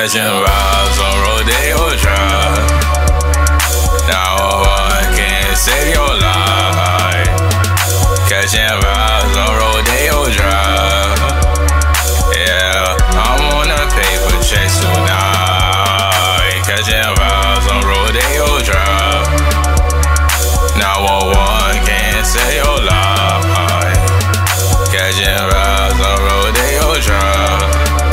Catching vibes on Rodeo Drive. Now one can't save your life. Catching vibes on Rodeo Drive. Yeah, I'm on a paper chase tonight. Catching vibes on Rodeo Drive. Now one can't save your life. Catching vibes on Rodeo Drive.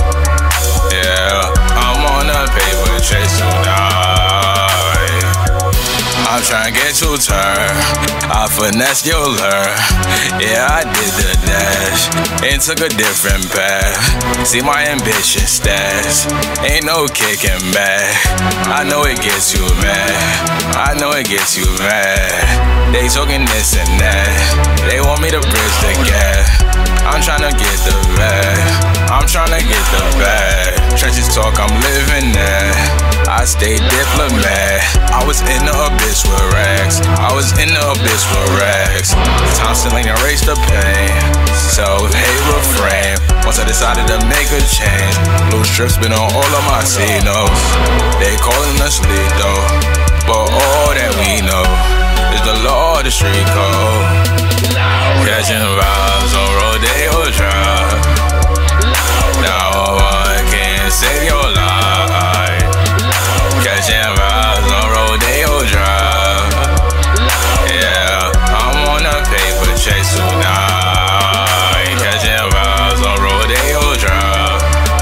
Yeah, I'm on a paper chase tonight. I'm trying to get you turned. I finessed your learn. Yeah, I did the dash and took a different path. See my ambition stats. Ain't no kicking back. I know it gets you mad. I know it gets you mad. They talking this and that. They want me to bridge the gap. I'm tryna get the bag. I'm tryna get the bag. Trenches talk, I'm living there. I stay diplomat. I was in the abyss with rags. I was in the abyss with rags. Constantly erase the pain. Self-hate refrain. Once I decided to make a change. Blue strips been on all of my C-notes. They calling us lethal, but all that we know is the law of the street code. Catching vibes on Rodeo Drive. Now one can't save your life. Catching vibes on Rodeo Drive. Yeah, I'm on a paper chase tonight. Catching vibes on Rodeo Drive.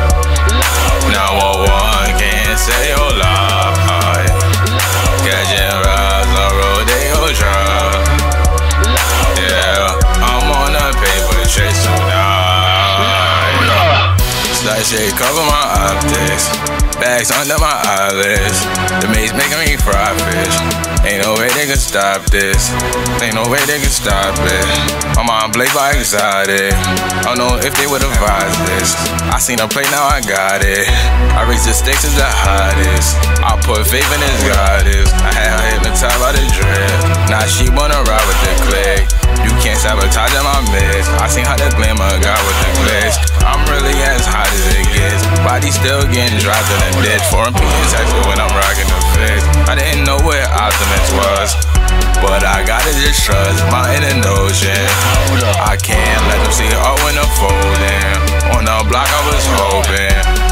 Now one can't save your life. Catching vibes on Rodeo Drive. Yeah, I'm on a paper chase tonight. Slice shade cover my optics. Bags under my eyelids. The maze making me fry fish. Ain't no way they can stop this. Ain't no way they can stop it. My mom played by exotic. I don't know if they would advise this. I seen her play, now I got it. I raised the stakes as the hottest. I put faith in this goddess. I had her hypnotized by the drip. Now she wanna ride with the click. You can't sabotage in my mix. I seen how the glamour got with the glitz. I'm really as hot as it gets. Body still getting dropped in the ditch. Foreign penis extra when I'm rocking the fix. I didn't know where Optimus was, but I gotta just trust my inner notion. I can't let them see it all when I'm folding. On the block I was hoping